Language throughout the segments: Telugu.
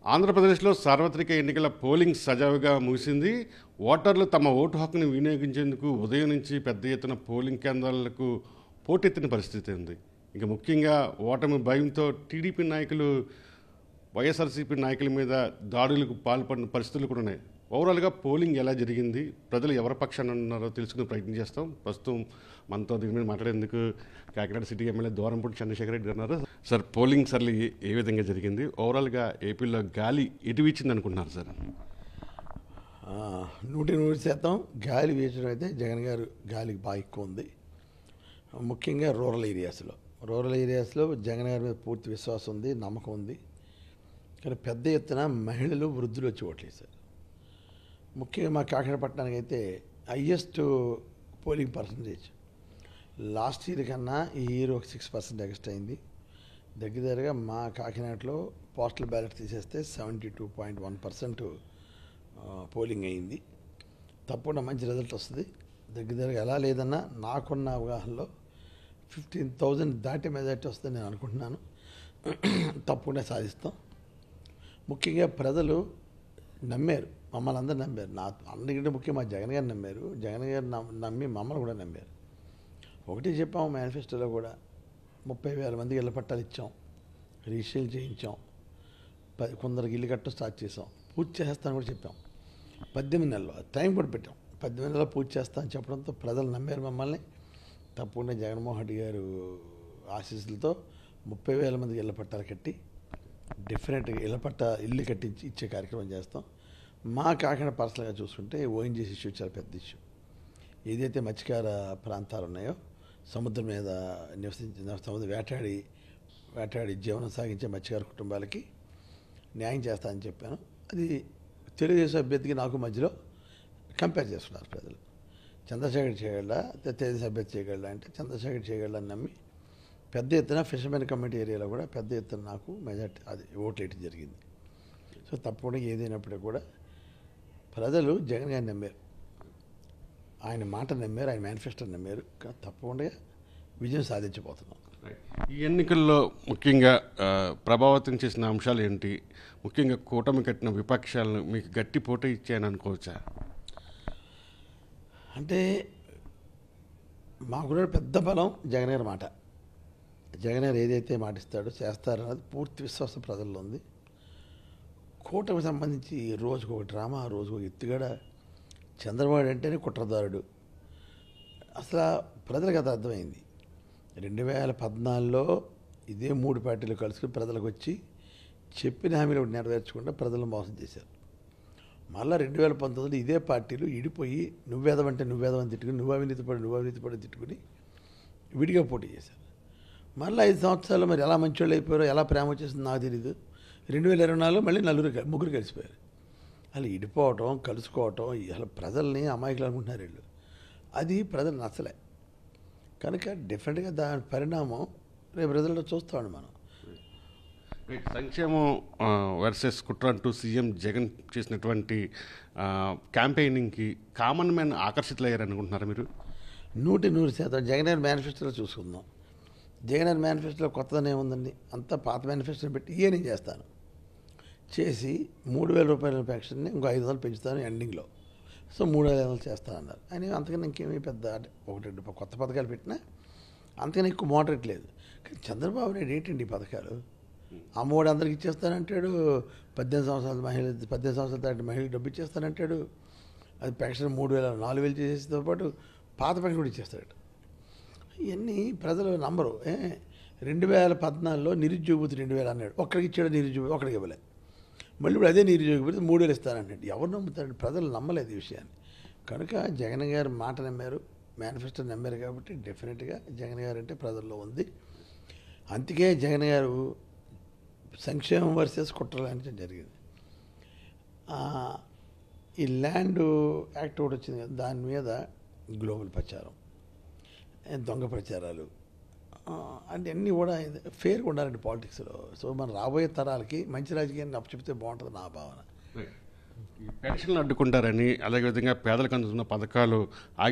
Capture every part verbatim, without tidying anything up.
ఆంధ్రప్రదేశ్లో సార్వత్రిక ఎన్నికల పోలింగ్ సజావుగా ముగిసింది. ఓటర్లు తమ ఓటు హక్కును వినియోగించేందుకు ఉదయం నుంచి పెద్ద ఎత్తున పోలింగ్ కేంద్రాలకు పోటెత్తిన పరిస్థితి ఉంది. ఇక ముఖ్యంగా ఓటమి భయంతో టీడీపీ నాయకులు వైఎస్ఆర్సీపీ నాయకుల మీద దాడులకు పాల్పడిన పరిస్థితులు కూడా ఉన్నాయి. ఓవరాల్గా పోలింగ్ ఎలా జరిగింది, ప్రజలు ఎవరి పక్షాన ఉన్నారో తెలుసుకునే ప్రయత్నం చేస్తాం. ప్రస్తుతం మనతో దీని మీద మాట్లాడేందుకు కాకినాడ సిటీ ఎమ్మెల్యే దూరంపూడి చంద్రశేఖర్ రెడ్డి ఉన్నారు. సార్, పోలింగ్ సర్లు ఏ విధంగా జరిగింది? ఓవరాల్గా ఏపీలో గాలి ఎటు వీచింది అనుకుంటున్నారు సార్? నూటి నూరు శాతం గాలి వీచడం అయితే జగన్ గారు గాలికి బాగా ఎక్కువ ఉంది. ముఖ్యంగా రూరల్ ఏరియాస్లో రూరల్ ఏరియాస్లో జగన్ గారి మీద పూర్తి విశ్వాసం ఉంది, నమ్మకం ఉంది. కానీ పెద్ద ఎత్తున మహిళలు, వృద్ధులు వచ్చి ఓట్లేదు సార్. ముఖ్యంగా మా కాకినాడ పట్టణానికి అయితే highest polling percentage last year కన్నా ఈ ఇయర్ ఒక సిక్స్ పర్సెంట్ ఎక్స్ట్రా అయింది. దగ్గర దగ్గరగా మా కాకినాడలో పోస్టల్ బ్యాలెట్ తీసేస్తే seventy two point one percent polling అయింది. తప్పకుండా మంచి రిజల్ట్ వస్తుంది. దగ్గర దగ్గర ఎలా లేదన్నా నాకున్న అవగాహనలో ఫిఫ్టీన్ థౌజండ్ దాటి మెజార్టీ వస్తుంది నేను అనుకుంటున్నాను. తప్పకుండా సాధిస్తాం. ముఖ్యంగా ప్రజలు నమ్మారు, మమ్మల్ని అందరూ నమ్మారు. నా అందరికంటే ముఖ్యం మా జగన్ గారు నమ్మారు. జగన్ గారు నమ్మి మమ్మల్ని కూడా నమ్మారు. ఒకటి చెప్పాము మేనిఫెస్టోలో కూడా, ముప్పై వేల మందికి ఇళ్ళ పట్టాలు ఇచ్చాం, రిజిస్ట్రేషన్ చేయించాం, పది కొందరికి ఇల్లు కట్టడం స్టార్ట్ చేసాం, పూర్తి చేస్తాను కూడా చెప్పాం. పద్దెనిమిది నెలలు టైం కూడా పెట్టాం. పద్దెనిమిది నెలలు పూర్తి చేస్తా అని చెప్పడంతో ప్రజలు నమ్మారు మమ్మల్ని. తప్పకుండా జగన్మోహన్ రెడ్డి గారు ఆశీస్సులతో ముప్పై వేల మందికి ఇళ్ళ పట్టాలు కట్టి డిఫరెంట్గా ఇళ్ళ పట్ట ఇల్లు కట్టించి ఇచ్చే కార్యక్రమం చేస్తాం. మా కాకినాడ పర్సనల్గా చూసుకుంటే ఓఎన్జీసీ ఇష్యూ చాలా పెద్ద ఇష్యూ. ఏదైతే మత్స్యకార ప్రాంతాలు ఉన్నాయో, సముద్రం మీద నివసించిన సముద్రం వేటాడి వేటాడి జీవనం సాగించే మత్స్యకార కుటుంబాలకి న్యాయం చేస్తానని చెప్పాను. అది తెలుగుదేశం అభ్యర్థికి నాకు మధ్యలో కంపేర్ చేస్తున్నారు ప్రజలు. చంద్రశేఖర్ చేయగలరా, తెలుగుదేశం అభ్యర్థి చేయగలరా అంటే చంద్రశేఖర్ చేయగలరా అని నమ్మి పెద్ద ఎత్తున ఫిషర్మెన్ కమిటీ ఏరియాలో కూడా పెద్ద ఎత్తున నాకు మెజార్టీ అది ఓట్లు వేయటం జరిగింది. సో తప్పకుండా ఏదైనప్పటికీ కూడా ప్రజలు జగన్ గారిని నమ్మారు, ఆయన మాట నమ్మారు, ఆయన మేనిఫెస్టో నమ్మారు. తప్పకుండా విజయం సాధించబోతున్నాం. ఈ ఎన్నికల్లో ముఖ్యంగా ప్రభావితం చేసిన అంశాలు ఏంటి? ముఖ్యంగా కూటమి కట్టిన విపక్షాలను మీకు గట్టి పోటీ ఇచ్చాయని అనుకోవచ్చా? అంటే మాకు పెద్ద బలం జగన్ గారి మాట. జగన్ గారు ఏదైతే మాటిస్తాడో చేస్తారన్నది పూర్తి విశ్వాసం ప్రజల్లో ఉంది. కూటమికి సంబంధించి రోజుకు ఒక డ్రామా, రోజుకు ఒక ఎత్తుగడ. చంద్రబాబు అంటేనే కుట్రదారుడు. అసలు ప్రజలకు అది అర్థమైంది. రెండు వేల పద్నాలుగులో ఇదే మూడు పార్టీలు కలుసుకుని ప్రజలకు వచ్చి చెప్పిన హామీలు నెరవేర్చకుండా ప్రజలను మోసం చేశారు. మళ్ళీ రెండు వేల పంతొమ్మిదిలో ఇదే పార్టీలు ఇడిపోయి నువ్వేదమంటే నువ్వేదమని తిట్టుకుని, నువ్వు అవినీతి పడి నువ్వు అవినీతి పడి తిట్టుకుని విడిగా పోటీ చేశారు. మళ్ళీ ఐదు సంవత్సరాలు మరి ఎలా మంచోళ్ళు అయిపోయారో, ఎలా ప్రేమ వచ్చేసింది నాకు తెలీదు. రెండు వేల ఇరవై నాలుగులో మళ్ళీ నలుగురు ముగ్గురు కలిసిపోయారు. అలా ఇడిపోవటం, కలుసుకోవటం, అసలు ప్రజల్ని అమాయకులు అనుకుంటున్నారు వీళ్ళు. అది ప్రజలు నచ్చలే. కనుక డిఫరెంట్గా దాని పరిణామం రేపు ప్రజల్లో చూస్తామండి మనం. సంక్షేమం వర్సెస్ కుట్ర అంటూ సీఎం జగన్ చేసినటువంటి క్యాంపెయినింగ్కి కామన్ మ్యాన్ ఆకర్షితులయ్యారు అనుకుంటున్నారా మీరు? నూటి నూరు శాతం జగన్ గారి మేనిఫెస్టోలో చూసుకుందాం. జగన్ గారి మేనిఫెస్టోలో కొత్తదనే ఉందండి. అంతా పాత మేనిఫెస్టోని పెట్టి ఇయే నేను చేస్తాను చేసి మూడు వేల రూపాయల పెన్షన్ని ఇంకో ఐదు వందలు పెంచుతాను ఎండింగ్లో. సో మూడు వేల ఐదు వందలు చేస్తానన్నారు. అని అంతకన్నా ఇంకేమీ పెద్ద ఒకటి రెండు కొత్త పథకాలు పెట్టినా అంతకన్నా ఎక్కువ మోడరేట్ లేదు. కానీ చంద్రబాబు నాయుడు ఏంటండి ఈ పథకాలు? అమ్మఒడి అందరికి ఇచ్చేస్తానంటాడు, పద్దెనిమిది సంవత్సరాల మహిళ పద్దెనిమిది సంవత్సరాల దాటి మహిళలకు డబ్బు ఇచ్చేస్తానంటాడు. అది పెన్షన్ మూడు వేల నాలుగు వేలు చేసేతో పాటు పాత పెన్షన్ కూడా ఇచ్చేస్తాడు. ఇవన్నీ ప్రజలు నంబరు. రెండు వేల పద్నాలుగులో నిరుద్యోగ రెండు వేలు అన్నాడు, ఒక్కడికి ఇచ్చాడు నిరుద్యోగ, ఒక్కడికి ఇవ్వలేదు. మళ్ళీ ఇప్పుడు అదే నిరుద్యోగ పెడితే మూడు వేలు ఇస్తానంటే ఎవరు నమ్ముతాడు? ప్రజలు నమ్మలేదు ఈ విషయాన్ని. కనుక జగన్ గారు మాట నమ్మారు, మేనిఫెస్టో నమ్మారు. కాబట్టి డెఫినెట్గా జగన్ గారు అంటే ప్రజల్లో ఉంది. అందుకే జగన్ గారు సంక్షేమం వర్సెస్ కుట్రలాంటి జరిగింది. ఈ ల్యాండ్ యాక్ట్ ఒకటి వచ్చింది కదా, దాని మీద గ్లోబల్ ప్రచారం, దొంగ ప్రచారాలు అంటే అన్నీ కూడా ఫేర్గా ఉండాలండి పాలిటిక్స్లో. సో మన రాబోయే తరాలకి మంచి రాజకీయాన్ని అప్పచెప్తే బాగుంటుంది నా భావన. పెన్షన్లు అడ్డుకుంటారని, అలాగే విధంగా పేదలకు అందుతున్న పథకాలు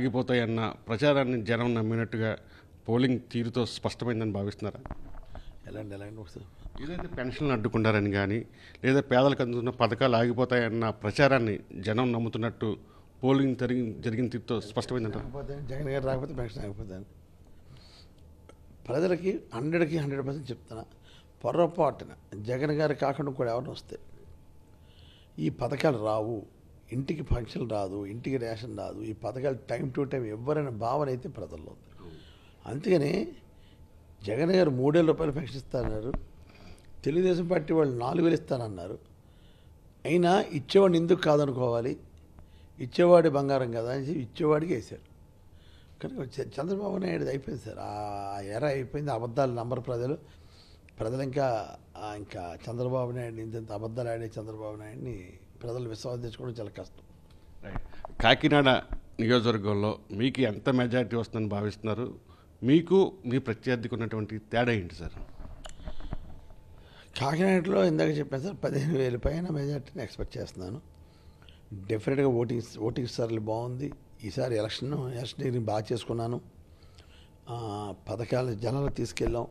ఆగిపోతాయన్న ప్రచారాన్ని జనం నమ్మినట్టుగా పోలింగ్ తీరుతో స్పష్టమైందని భావిస్తున్నారా? ఎలాంటి ఎలాంటి ఒకసారి ఏదైతే పెన్షన్లు అడ్డుకుంటారని కానీ లేదా పేదలకు అందుతున్న పథకాలు ఆగిపోతాయన్న ప్రచారాన్ని జనం నమ్ముతున్నట్టు పోలింగ్ జరిగి జరిగిన తీరుతో స్పష్టమైందంట. రాకపోతే జగన్ గారు రాకపోతే పెన్షన్ ఆగిపోతాను. ప్రజలకి హండ్రెడ్కి హండ్రెడ్ పర్సెంట్ చెప్తున్నా, పొరపాటున జగన్ గారు కాకుండా కూడా ఎవరిని వస్తే ఈ పథకాలు రావు, ఇంటికి ఫంక్షన్ రాదు, ఇంటికి రేషన్ రాదు, ఈ పథకాలు టైం టు టైం ఎవరైనా భావన అయితే ప్రజల్లో ఉంది. అందుకని జగన్ గారు మూడేళ్ళ రూపాయలు పెన్షన్ ఇస్తారన్నారు, తెలుగుదేశం పార్టీ వాళ్ళు నాలుగు వేలు ఇస్తానన్నారు. అయినా ఇచ్చేవాడిని ఎందుకు కాదనుకోవాలి, ఇచ్చేవాడి బంగారం కదా అని చెప్పి ఇచ్చేవాడికి వేశారు. కనుక చంద్రబాబు నాయుడు అయిపోయింది సార్, ఆ ఎర అయిపోయింది. అబద్ధాలు నంబర్ ప్రజలు ప్రజలు ఇంకా ఇంకా చంద్రబాబు నాయుడిని ఇంత అబద్ధాలు ఆడే చంద్రబాబు నాయుడిని ప్రజలు విశ్వాసం తెచ్చుకోవడం చాలా కష్టం. కాకినాడ నియోజకవర్గంలో మీకు ఎంత మెజారిటీ వస్తుందని భావిస్తున్నారు? మీకు మీ ప్రత్యర్థికి ఉన్నటువంటి తేడా ఏంటి సార్? కాకినాడలో ఇందాక చెప్పాను సార్, పదిహేను వేల పైన మెజార్టీని ఎక్స్పెక్ట్ చేస్తున్నాను. డెఫినెట్గా ఓటింగ్ ఓటింగ్ సార్లు బాగుంది. ఈసారి ఎలక్షన్ ఎలక్షన్ బాగా చేసుకున్నాను. పథకాలు జనాలు తీసుకెళ్ళాం.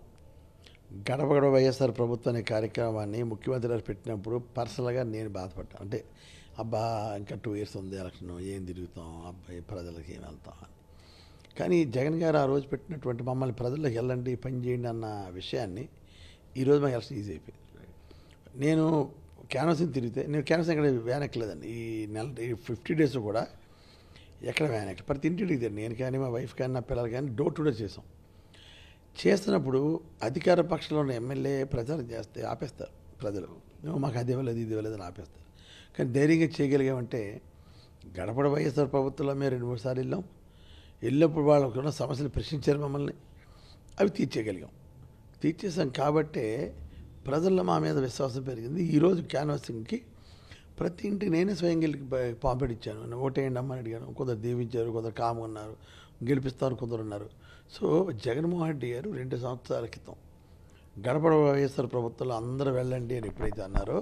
గడప గడప వైఎస్ఆర్ ప్రభుత్వం అనే కార్యక్రమాన్ని ముఖ్యమంత్రి గారు పెట్టినప్పుడు పర్సనల్గా నేను బాధపడ్డాను. అంటే అబ్బా ఇంకా టూ ఇయర్స్ ఉంది ఎలక్షన్, ఏం తిరుగుతాం, అబ్బాయి ప్రజలకి ఏం వెళ్తాం అని. కానీ జగన్ గారు ఆ రోజు పెట్టినటువంటి మమ్మల్ని ప్రజల్లోకి వెళ్ళండి, పని చేయండి అన్న విషయాన్ని ఈరోజు మాకు ఎలక్షన్ ఈజీ అయిపోయింది. నేను క్యాన్వాసింగ్ తిరిగితే నేను క్యాన్వాసింగ్ ఎక్కడ వ్యాన్ ఎక్కలేదండి. ఈ నెల ఈ ఫిఫ్టీ డేస్ కూడా ఎక్కడ వ్యాన్ ఎక్కలేదు. ప్రతి ఇంటికి తిరిగాను నేను కానీ, మా వైఫ్ కానీ, నా పిల్లలు కానీ. డోర్ టు డోర్ చేసాం. చేస్తున్నప్పుడు అధికార పక్షంలో ఉన్న ఎమ్మెల్యే ప్రచారం చేస్తే ఆపేస్తారు ప్రజలు. మాకు అది ఇవ్వలేదు ఇది ఇవ్వలేదు అని ఆపేస్తారు. కానీ ధైర్యంగా చేయగలిగామంటే గడపడ వైఎస్ఆర్ ప్రభుత్వంలో మేము రెండు మూడు సార్లు వెళ్ళాం. వెళ్ళినప్పుడు వాళ్ళకు ఉన్న సమస్యలు ప్రశ్నించారు మమ్మల్ని, అవి తీర్చేయగలిగాం. తీర్చేసాం కాబట్టే ప్రజల్లో మా మీద విశ్వాసం పెరిగింది. ఈరోజు క్యాన్వాసింగ్కి ప్రతి ఇంటికి నేనే స్వయం గెలికి పంపిడిచ్చాను. ఓటేయండి అమ్మని అడిగాను. కొందరు దీవించారు, కొందరు కాము ఉన్నారు, గెలిపిస్తారు కొందరు ఉన్నారు. సో జగన్మోహన్ రెడ్డి గారు రెండు సంవత్సరాల క్రితం గడపడ వైఎస్ఆర్ ప్రభుత్వంలో అందరూ వెళ్ళండి అని ఎప్పుడైతే అన్నారో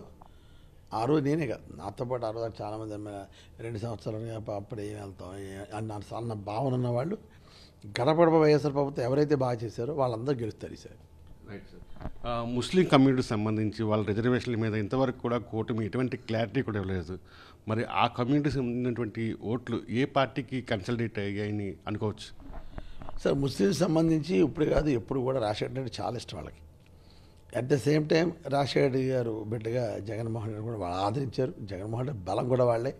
ఆ రోజు నేనే కాదు, నాతో పాటు ఆ రోజు చాలామంది రెండు సంవత్సరాలుగా అప్పుడు ఏం వెళ్తాం అన్న అన్న భావన ఉన్న వాళ్ళు గడపడ వైఎస్ఆర్ ప్రభుత్వం ఎవరైతే బాగా చేశారో వాళ్ళందరూ గెలుస్తారు ఈసారి. Right sir. ముస్లిం కమ్యూనిటీకి సంబంధించి వాళ్ళ రిజర్వేషన్ల మీద ఇంతవరకు కూడా కూటమి ఎటువంటి క్లారిటీ కూడా ఇవ్వలేదు. మరి ఆ కమ్యూనిటీకి సంబంధించినటువంటి ఓట్లు ఏ పార్టీకి కన్సల్టేట్ అయ్యాయని అనుకోవచ్చు సార్? ముస్లింస్ సంబంధించి ఇప్పుడు కాదు ఎప్పుడు కూడా రాజశేఖర్ రెడ్డి చాలా ఇష్టం వాళ్ళకి. At the same time Rajasekhar Reddy గారు బిడ్డగా జగన్మోహన్ రెడ్డి కూడా వాళ్ళు ఆదరించారు. జగన్మోహన్ రెడ్డి బలం కూడా వాళ్ళే.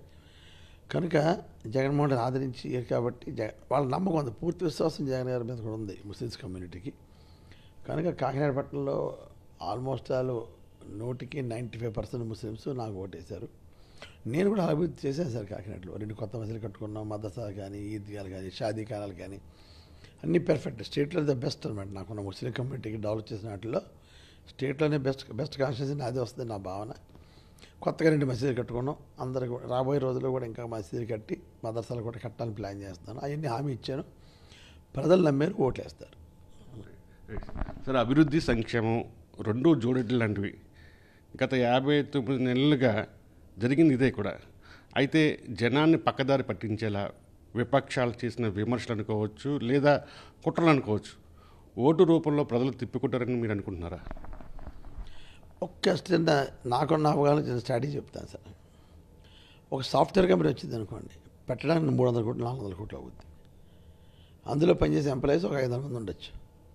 కనుక జగన్మోహన్ రెడ్డి ఆదరించి కాబట్టి జగ వాళ్ళ నమ్మకం ఉంది, పూర్తి విశ్వాసం జగన్ గారి మీద కూడా ఉంది ముస్లిమ్స్ కమ్యూనిటీకి. కనుక కాకినాడ పట్టణంలో ఆల్మోస్ట్ వాళ్ళు నూటికి నైంటీ ఫైవ్ పర్సెంట్ ముస్లిమ్స్ నాకు ఓటేశారు. నేను కూడా అభివృద్ధి చేశాను సార్. కాకినాడలో రెండు కొత్త మసీదులు కట్టుకున్నాం, మదర్సా కానీ, ఈద్గాలు కానీ, షాదీ ఖానాలు కానీ అన్నీ పెర్ఫెక్ట్. స్టేట్లో ద బెస్ట్ అనమాట. నాకున్న ముస్లిం కమ్యూనిటీకి డెవలప్ చేసిన వాటిలో స్టేట్లోనే బెస్ట్ బెస్ట్ కాన్స్టిట్యూన్సీ అదే వస్తుంది నా భావన. కొత్తగా రెండు మసీదులు కట్టుకున్నాం. అందరూ కూడా రాబోయే రోజుల్లో కూడా ఇంకా మసీదులు కట్టి మదర్సాలు కూడా కట్టాలని ప్లాన్ చేస్తాను. అవన్నీ హామీ ఇచ్చాను. ప్రజలు నమ్మారు, ఓట్లేస్తారు. సార్, అభివృద్ధి సంక్షేమం రెండు జోడెడ్లు లాంటివి. గత యాభై తొమ్మిది నెలలుగా జరిగింది ఇదే కూడా. అయితే జనాన్ని పక్కదారి పట్టించేలా విపక్షాలు చేసిన విమర్శలు అనుకోవచ్చు, లేదా కుట్రలు అనుకోవచ్చు, ఓటు రూపంలో ప్రజలు తిప్పుకుంటారని మీరు అనుకుంటున్నారా? ఒక్క చిన్న నాకున్న అవగాహన చిన్న స్ట్రాటజీ చెప్తాను సార్. ఒక సాఫ్ట్వేర్ కంపెనీ వచ్చింది అనుకోండి, పెట్టడానికి మూడు వందల కోట్లు నాలుగు వందల కోట్లు అవుద్ది. అందులో పనిచేసే ఎంప్లాయీస్ ఒక ఐదు వందల మంది ఉండొచ్చు.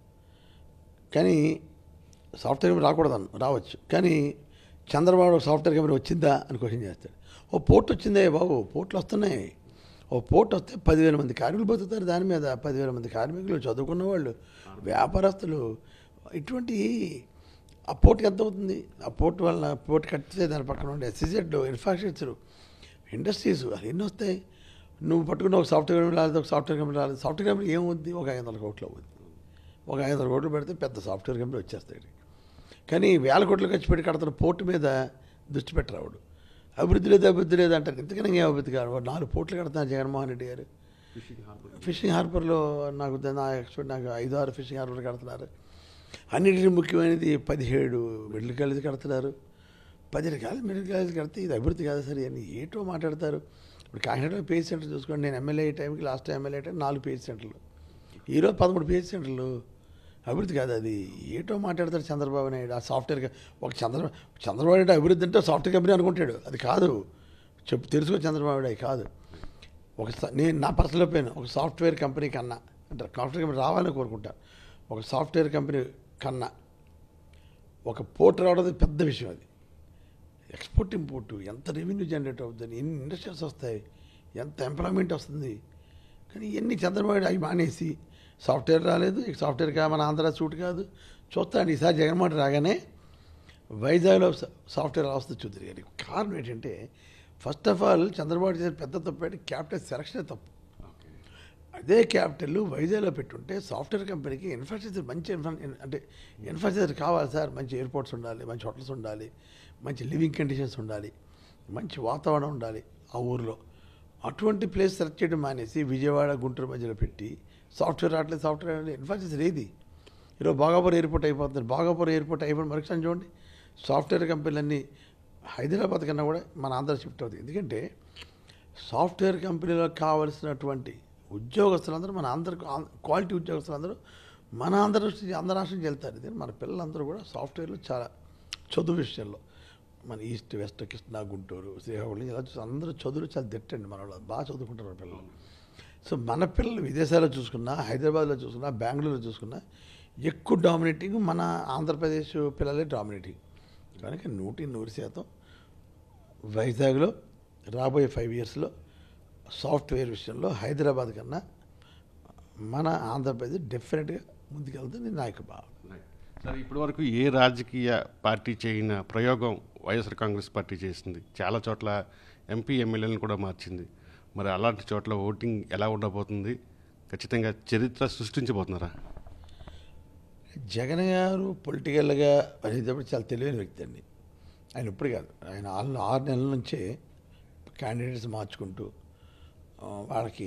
కానీ సాఫ్ట్వేర్ కంపెనీ రాకూడదను రావచ్చు. కానీ చంద్రబాబు ఒక సాఫ్ట్వేర్ కంపెనీ వచ్చిందా అని క్వశ్చన్ చేస్తాడు. ఓ పోర్ట్ వచ్చిందే బాబు, పోర్ట్లు వస్తున్నాయి. ఓ పోర్ట్ వస్తే పదివేల మంది కార్మికులు బతుకుతారు దాని మీద. పదివేల మంది కార్మికులు, చదువుకున్న వాళ్ళు, వ్యాపారస్తులు. ఇటువంటి ఆ పోర్ట్కి ఎంత అవుతుంది? ఆ పోర్ట్ వల్ల పోర్ట్ కట్టితే దాని పక్కన ఉండే ఎస్సీజెడ్, ఇన్ఫ్రాస్ట్రక్చర్, ఇండస్ట్రీస్ అవి ఎన్ని వస్తాయి. నువ్వు పట్టుకున్న ఒక సాఫ్ట్వేర్ కంపెనీ రాలేదు, ఒక సాఫ్ట్వేర్ కంపెనీ రాలేదు. సాఫ్ట్వేర్ కంపెనీ ఏమవుద్ది? ఒక ఐదు వందల కోట్లు అవుద్ది. ఒక ఐదు వందల కోట్లు పెడితే పెద్ద సాఫ్ట్వేర్ కంపెనీ వచ్చేస్తాయి. కానీ వేల కోట్లు ఖర్చు పెట్టి కడుతున్న పోర్టు మీద దృష్టి పెట్టరావుడు. అభివృద్ధి లేదు అభివృద్ధి లేదు అంటారు. ఇంతకన్నా ఏం అభివృద్ధి కాదు. నాలుగు పోర్ట్లు కడుతున్నారు జగన్మోహన్ రెడ్డి గారు. ఫిషింగ్ హార్బర్లో నాకు నా ఎక్స్పెక్ట్ నాకు ఐదు ఆరు ఫిషింగ్ హార్బర్లు కడుతున్నారు. అన్నింటినీ ముఖ్యమైనది పదిహేడు మెడికల్ కాలేజీ కడుతున్నారు. పదిహేడు కాలేజీ మెడికల్ కాలేజీ కడితే ఇది అభివృద్ధి కాదు సరే అని ఏటో మాట్లాడతారు. ఇప్పుడు కాకినాడలో పిహెచ్ సెంటర్ చూసుకోండి. నేను ఎమ్మెల్యే టైంకి లాస్ట్ టైం ఎమ్మెల్యే టైం నాలుగు పిహెచ్ సెంటర్లు, ఈరోజు పదమూడు పిహెచ్ సెంటర్లు. అభివృద్ధి కాదు అది. ఏటో మాట్లాడతాడు చంద్రబాబు నాయుడు ఆ సాఫ్ట్వేర్ క- ఒక చంద్ర చంద్రబాబు నాయుడు అభివృద్ధి అంటే సాఫ్ట్వేర్ కంపెనీ అనుకుంటాడు. అది కాదు. చెప్పు తెలుసుకో చంద్రబాబు నాయుడు అది కాదు. ఒక స- నేను నా పర్సనల్ ఒపీనియన్ ఒక సాఫ్ట్వేర్ కంపెనీ కన్నా అంటే సాఫ్ట్వేర్ కంపెనీ రావాలని కోరుకుంటా. ఒక సాఫ్ట్వేర్ కంపెనీ కన్నా ఒక పోర్ట్ రావడం అది పెద్ద విషయం. అది ఎక్స్పోర్ట్ ఇంపోర్ట్ ఎంత రెవెన్యూ జనరేట్ అవుతుంది, ఎన్ని ఇండస్ట్రీస్ వస్తాయి, ఎంత ఎంప్లాయ్మెంట్ వస్తుంది. కానీ ఇవన్నీ చంద్రబాబు నాయుడు అవి మానేసి సాఫ్ట్వేర్ రాలేదు, ఇక సాఫ్ట్వేర్ కా మన ఆంధ్ర సూట్ కాదు చూస్తాండి. ఈసారి జగన్మోహన్ రాగానే వైజాగ్లో సా- సాఫ్ట్వేర్ వ్యవస్థ చూద్దరు. కానీ కారణం ఏంటంటే ఫస్ట్ ఆఫ్ ఆల్ చంద్రబాబు చేసిన పెద్ద తప్పు ఏంటి క్యాపిటల్ సెలక్షనే తప్పు. అదే క్యాపిటల్ వైజాగ్లో పెట్టుంటే సాఫ్ట్వేర్ కంపెనీకి ఇన్ఫ్రాస్ట్రక్చర్ మంచి ఇన్ఫ్రా అంటే ఇన్ఫ్రాస్ట్రక్చర్ కావాలి సార్. మంచి ఎయిర్పోర్ట్స్ ఉండాలి, మంచి హోటల్స్ ఉండాలి, మంచి లివింగ్ కండిషన్స్ ఉండాలి, మంచి వాతావరణం ఉండాలి ఆ ఊరిలో. అటువంటి ప్లేస్ సెలెక్ట్ చేయడం మానేసి విజయవాడ గుంటూరు మధ్యలో పెట్టి సాఫ్ట్వేర్ రావట్లేదు సాఫ్ట్వేర్ రావట్లేదు. ఇన్ఫ్రాస్ట్రక్చర్ ఏది ఈరోజు భోగాపురం ఎయిర్పోర్ట్ అయిపోతుంది. భోగాపురం ఎయిర్పోర్ట్ అయిపోయిన మరుక్షణం చూడండి సాఫ్ట్వేర్ కంపెనీలన్నీ హైదరాబాద్ కన్నా కూడా మన ఆంధ్ర షిఫ్ట్ అవుతుంది. ఎందుకంటే సాఫ్ట్వేర్ కంపెనీలో కావలసినటువంటి ఉద్యోగస్తులందరూ మన ఆంధ్ర క్వాలిటీ ఉద్యోగస్తులందరూ మన ఆంధ్ర నుంచి ఆంధ్ర రాష్ట్రం నుంచి వెళ్తారు. ఇది మన పిల్లలందరూ కూడా సాఫ్ట్వేర్లో చాలా చదువు విషయంలో మన ఈస్ట్ వెస్ట్ కృష్ణా గుంటూరు శ్రీకాకుళం ఇలా చూసి అందరూ చదువులు చాలా దిట్టండి. మన వాళ్ళు బాగా చదువుకుంటారు మన పిల్లలు. సో మన పిల్లలు విదేశాల్లో చూసుకున్నా హైదరాబాద్లో చూసుకున్నా బెంగళూరులో చూసుకున్నా ఎక్కువ డామినేటింగ్ మన ఆంధ్రప్రదేశ్ పిల్లలే డామినేటింగ్. కనుక నూటి నూరు శాతం వైజాగ్లో రాబోయే ఫైవ్ ఇయర్స్లో సాఫ్ట్వేర్ విషయంలో హైదరాబాద్ కన్నా మన ఆంధ్రప్రదేశ్ డెఫినెట్గా ముందుకెళ్తుంది నా యొక్క భావన. సార్ ఇప్పటి వరకు ఏ రాజకీయ పార్టీ చేయన ప్రయోగం వైఎస్ఆర్ కాంగ్రెస్ పార్టీ చేసింది. చాలా చోట్ల ఎంపీ ఎమ్మెల్యేలను కూడా మార్చింది. మరి అలాంటి చోట్ల ఓటింగ్ ఎలా ఉండబోతుంది? ఖచ్చితంగా చరిత్ర సృష్టించబోతున్నారా? జగన్ గారు పొలిటికల్గా అనేటప్పుడు చాలా తెలివైన వ్యక్తి అండి. ఆయన ఇప్పుడు కాదు, ఆయన ఆరు ఆరు నెలల నుంచే క్యాండిడేట్స్ మార్చుకుంటూ ఆ, వాళ్ళకి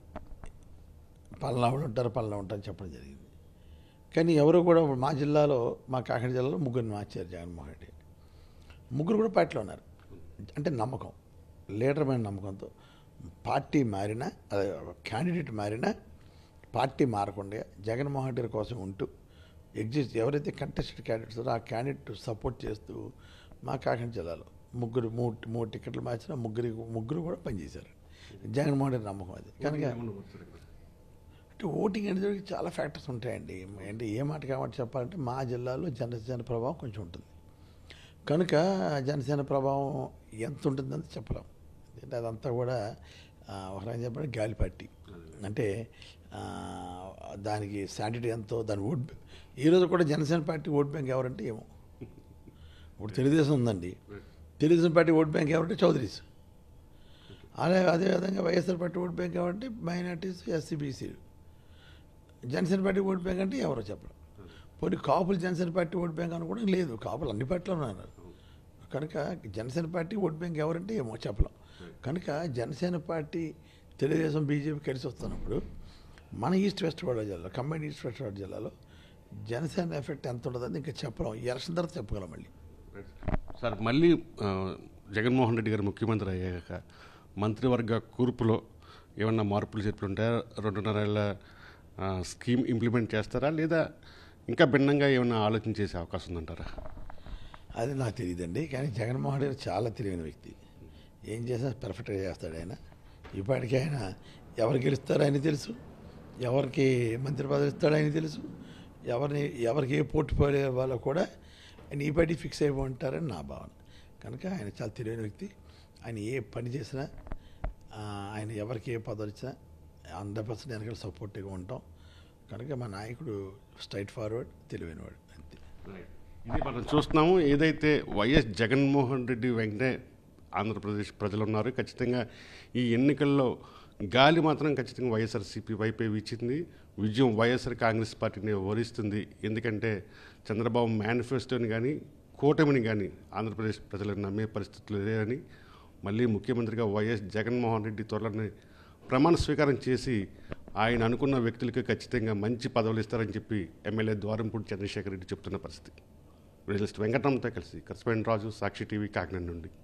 పలానా వాళ్ళు ఉంటారు పలానా ఉంటారని చెప్పడం జరిగింది. కానీ ఎవరు కూడా మా జిల్లాలో మా కాకినాడ జిల్లాలో ముగ్గురిని మార్చారు జగన్మోహన్ రెడ్డి. ముగ్గురు కూడా పార్టీలో ఉన్నారు. అంటే నమ్మకం, లీడర్మైన నమ్మకంతో పార్టీ మారినా అదే క్యాండిడేట్ మారినా పార్టీ మారకుండా జగన్మోహన్ రెడ్డి కోసం ఉంటూ ఎగ్జిస్ట్ ఎవరైతే కంటెస్టెడ్ క్యాండిడేట్స్ ఆ క్యాండిడేట్ సపోర్ట్ చేస్తూ మా కాకినాడ జిల్లాలో ముగ్గురు మూడు మూడు టికెట్లు మార్చిన ముగ్గురు ముగ్గురు కూడా పనిచేశారు. జగన్మోహన్ రెడ్డి నమ్మకం అది. కనుక అంటే ఓటింగ్ అనేది చాలా ఫ్యాక్టర్స్ ఉంటాయండి. అంటే ఏ మాట కాబట్టి చెప్పాలంటే మా జిల్లాలో జనసేన ప్రభావం కొంచెం ఉంటుంది. కనుక జనసేన ప్రభావం ఎంత ఉంటుందని చెప్పలేం. అంటే అదంతా కూడా ఆ, ఒక రకంగా చెప్పాలంటే గాలి పార్టీ. అంటే ఆ, దానికి శాంటిటీ ఎంతో దాని ఓట్ బ్యా- ఈరోజు కూడా జనసేన పార్టీ ఓట్ బ్యాంక్ ఎవరంటే ఏమో. ఇప్పుడు తెలుగుదేశం ఉందండి, తెలుగుదేశం పార్టీ ఓట్ బ్యాంక్ ఎవరంటే చౌదరీస్. అదే అదేవిధంగా వైఎస్ఆర్ పార్టీ ఓట్ బ్యాంక్ ఎవరంటే మైనార్టీస్ ఎస్సీ బీసీలు. జనసేన పార్టీ ఓట్ బ్యాంక్ అంటే ఎవరో చెప్పడం. పోనీ కాపులు జనసేన పార్టీ ఓట్ బ్యాంక్ అని కూడా లేదు, కాపులు అన్ని పార్టీలో ఉన్నారు. కనుక జనసేన పార్టీ ఓట్ బ్యాంక్ ఎవరంటే ఏమో చెప్పలేం. కనుక జనసేన పార్టీ తెలుగుదేశం బీజేపీ కలిసి వస్తున్నప్పుడు మన ఈస్ట్ వెస్ట్ గోదావరి జిల్లాలో కంబైన్ ఈస్ట్ వెస్ట్ గోదావరి జిల్లాలో జనసేన ఎఫెక్ట్ ఎంత ఉంటుందని ఇంకా చెప్పలేం. ఈ ఎలక్షన్ తర్వాత చెప్పగలం. మళ్ళీ సార్ మళ్ళీ ఆ, జగన్మోహన్ రెడ్డి గారు ముఖ్యమంత్రి అయ్యాక మంత్రివర్గ కూర్పులో ఏమన్నా మార్పులు చేర్పులు ఉంటాయా? రెండున్నర ఏళ్ళ ఆ, స్కీమ్ ఇంప్లిమెంట్ చేస్తారా లేదా ఇంకా భిన్నంగా ఏమైనా ఆలోచన చేసే అవకాశం ఉందంటారా? అది నాకు తెలియదండి. కానీ జగన్మోహన్ రెడ్డి చాలా తెలివైన వ్యక్తి. ఏం చేసినా పర్ఫెక్ట్గా చేస్తాడు ఆయన. ఇప్పటికీ ఆయన ఎవరు గెలుస్తారో ఆయన తెలుసు, ఎవరికి మంత్రి పదవి ఇస్తాడో ఆయన తెలుసు, ఎవరిని ఎవరికి ఏ పోర్ట్ఫోలియో వాళ్ళో కూడా ఆయన ఈ పార్టీ ఫిక్స్ అయిపో ఉంటారని నా భావన. కనుక ఆయన చాలా తెలివైన వ్యక్తి. ఆయన ఏ పని చేసినా ఆ, ఆయన ఎవరికి ఏ పదవి ఇచ్చినా హండ్రెడ్ పర్సెంట్ వెనకాల సపోర్టివ్గా ఉంటాం. కనుక మా నాయకుడు స్ట్రైట్ ఫార్వర్డ్ తెలివైనవాడు అంతే. ఇది మనం చూస్తున్నాము. ఏదైతే వైఎస్ జగన్మోహన్ రెడ్డి వెంటనే ఆంధ్రప్రదేశ్ ప్రజలు ఉన్నారు. ఖచ్చితంగా ఈ ఎన్నికల్లో గాలి మాత్రం ఖచ్చితంగా వైఎస్ఆర్సీపీ వైపే వీచింది. విజయం వైఎస్ఆర్ కాంగ్రెస్ పార్టీని ఓరిస్తుంది. ఎందుకంటే చంద్రబాబు మేనిఫెస్టోని కానీ కూటమిని కానీ ఆంధ్రప్రదేశ్ ప్రజలు నమ్మే పరిస్థితులు లేదని మళ్ళీ ముఖ్యమంత్రిగా వైఎస్ జగన్మోహన్ రెడ్డి త్వరలోనే ప్రమాణ స్వీకారం చేసి ఆయన అనుకున్న వ్యక్తులకి ఖచ్చితంగా మంచి పదవులు ఇస్తారని చెప్పి ఎమ్మెల్యే ద్వారంపూడి చంద్రశేఖర్ రెడ్డి చెప్తున్న పరిస్థితి. జర్నలిస్ట్ వెంకటరామతో కలిసి కరస్పాండెంట్ రాజు, సాక్షి టీవీ, కాకినాడ నుండి.